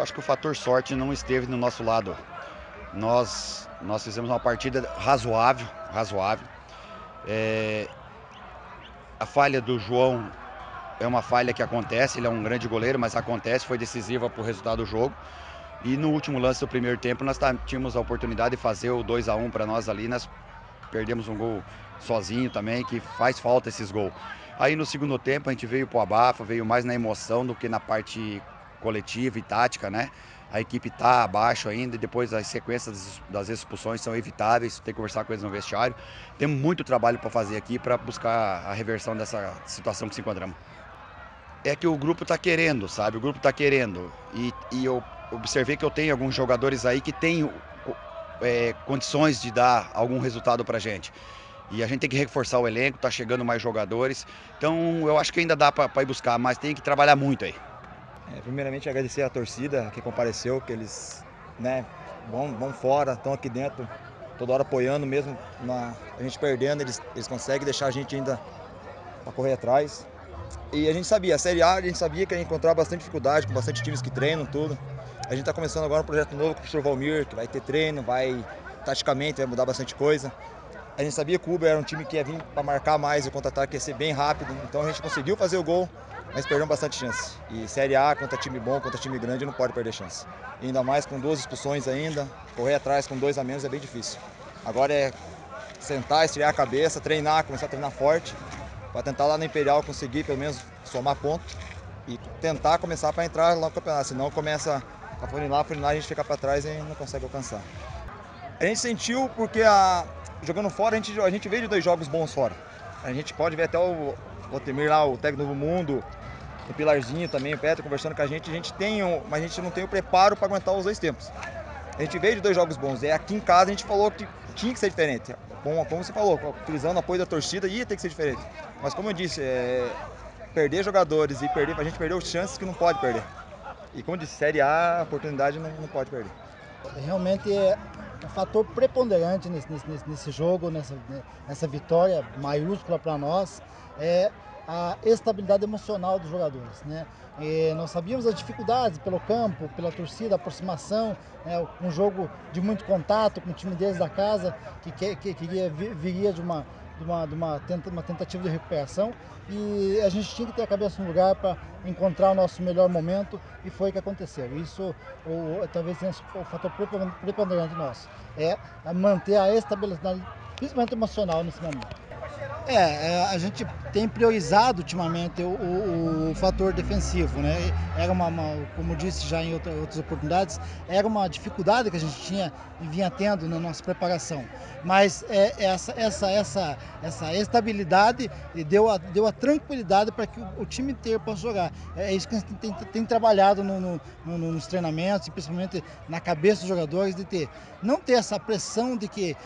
acho que o fator sorte não esteve no nosso lado. Nós fizemos uma partida razoável. A falha do João é uma falha que acontece, ele é um grande goleiro, mas acontece, foi decisiva para o resultado do jogo. E no último lance do primeiro tempo, nós tínhamos a oportunidade de fazer o 2-1 para nós ali, nós perdemos um gol sozinho também, que faz falta esses gols. Aí no segundo tempo a gente veio pro abafa, veio mais na emoção do que na parte coletiva e tática, né? A equipe tá abaixo ainda e depois as sequências das expulsões são evitáveis, tem que conversar com eles no vestiário. Temos muito trabalho para fazer aqui para buscar a reversão dessa situação que se encontramos. É que o grupo está querendo, sabe? O grupo está querendo. E eu observei que eu tenho alguns jogadores aí que têm condições de dar algum resultado pra gente. E a gente tem que reforçar o elenco, tá chegando mais jogadores. Então eu acho que ainda dá para ir buscar, mas tem que trabalhar muito aí. Primeiramente agradecer a torcida que compareceu, que eles, né, vão fora, estão aqui dentro, toda hora apoiando, mesmo a gente perdendo, eles conseguem deixar a gente ainda para correr atrás. E a gente sabia, a Série A, a gente sabia que ia encontrar bastante dificuldade, com bastante times que treinam, tudo. A gente está começando agora um projeto novo com o professor Valmir, que vai ter treino, taticamente vai mudar bastante coisa. A gente sabia que o Uber era um time que ia vir para marcar mais, o contra-ataque ia ser bem rápido, então a gente conseguiu fazer o gol, mas perdemos bastante chance. E Série A, contra time bom, contra time grande, não pode perder chance. E ainda mais com 2 expulsões ainda, correr atrás com 2 a menos é bem difícil. Agora é sentar, esfriar a cabeça, treinar, começar a treinar forte, para tentar lá no Imperial conseguir pelo menos somar ponto e tentar começar para entrar lá no campeonato, senão começa a funilar, a gente fica para trás e não consegue alcançar. A gente sentiu porque jogando fora, a gente veio de 2 jogos bons fora. A gente pode ver até o Otemir lá, o técnico do mundo, o Pilarzinho também, o Petro conversando com a gente mas a gente não tem o preparo para aguentar os 2 tempos. A gente veio de 2 jogos bons, e aqui em casa a gente falou que tinha que ser diferente. Como você falou, utilizando o apoio da torcida, ia ter que ser diferente. Mas como eu disse, perder jogadores e a gente perdeu chances que não pode perder. E como eu disse, Série A, a oportunidade não pode perder. Realmente é um fator preponderante nesse jogo, nessa vitória maiúscula para nós, é a estabilidade emocional dos jogadores, né? E nós sabíamos as dificuldades pelo campo, pela torcida, a aproximação, né? Um jogo de muito contato com o time deles da casa, que viria de uma tentativa de recuperação, e a gente tinha que ter a cabeça no lugar para encontrar o nosso melhor momento, e foi o que aconteceu. Isso talvez tenha o fator preponderante nosso, é manter a estabilidade, principalmente emocional, nesse momento. A gente tem priorizado ultimamente o fator defensivo, né? Era como disse já em outras oportunidades, era uma dificuldade que a gente vinha tendo na nossa preparação. Mas essa estabilidade deu a tranquilidade para que o time inteiro possa jogar. É isso que a gente tem trabalhado nos treinamentos, e principalmente na cabeça dos jogadores, não ter essa pressão de que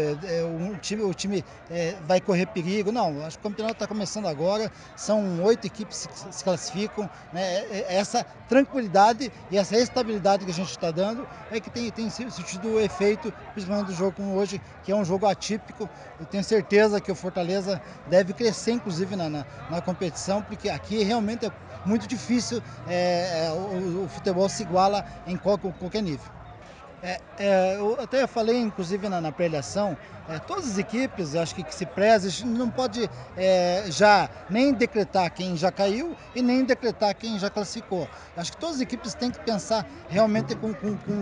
o time vai correr perigo. Não, acho que o campeonato está começando agora, são 8 equipes que se classificam, né? Essa tranquilidade e essa estabilidade que a gente está dando é que tem sentido o efeito, principalmente do jogo como hoje, que é um jogo atípico. Eu tenho certeza que o Fortaleza deve crescer, inclusive, na competição, porque aqui realmente é muito difícil, o futebol se iguala em qualquer nível. Eu até falei, inclusive, na pré-eleição, todas as equipes, acho que se preza, a gente não pode já nem decretar quem já caiu e nem decretar quem já classificou. Acho que todas as equipes têm que pensar realmente com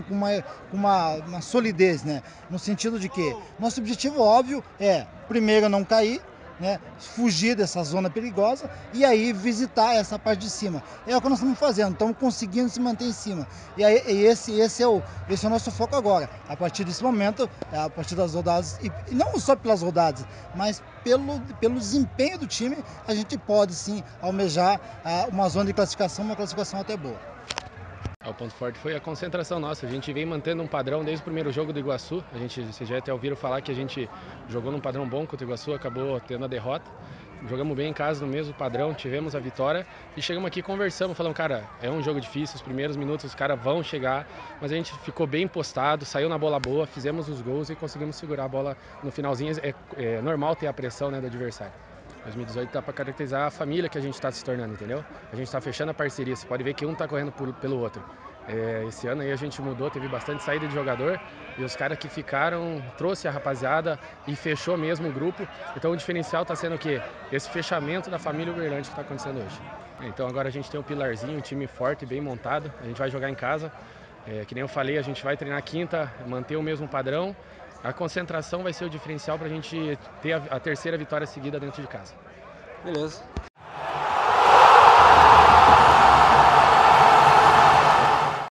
uma solidez, né? No sentido de que nosso objetivo óbvio é, primeiro, não cair, né, fugir dessa zona perigosa e aí visitar essa parte de cima. É o que nós estamos fazendo, estamos conseguindo se manter em cima. E aí, esse é o nosso foco agora. A partir desse momento, a partir das rodadas, e não só pelas rodadas, mas pelo desempenho do time, a gente pode sim almejar uma zona de classificação, uma classificação até boa. O ponto forte foi a concentração nossa. A gente vem mantendo um padrão desde o primeiro jogo do Iguaçu. Vocês já até ouviram falar que a gente jogou num padrão bom contra o Iguaçu, acabou tendo a derrota. Jogamos bem em casa, no mesmo padrão, tivemos a vitória e chegamos aqui, conversamos, falamos, cara, é um jogo difícil, os primeiros minutos os caras vão chegar, mas a gente ficou bem postado, saiu na bola boa, fizemos os gols e conseguimos segurar a bola no finalzinho. É normal ter a pressão, né, do adversário. 2018 dá para caracterizar a família que a gente está se tornando, entendeu? A gente está fechando a parceria, você pode ver que um está correndo pelo outro. Esse ano aí a gente mudou, teve bastante saída de jogador e os caras que ficaram, trouxe a rapaziada e fechou mesmo o grupo. Então o diferencial está sendo o quê? Esse fechamento da família Uberlândia que está acontecendo hoje. Então agora a gente tem um pilarzinho, um time forte, bem montado, a gente vai jogar em casa. Que nem eu falei, a gente vai treinar quinta, manter o mesmo padrão. A concentração vai ser o diferencial para a gente ter a terceira vitória seguida dentro de casa. Beleza.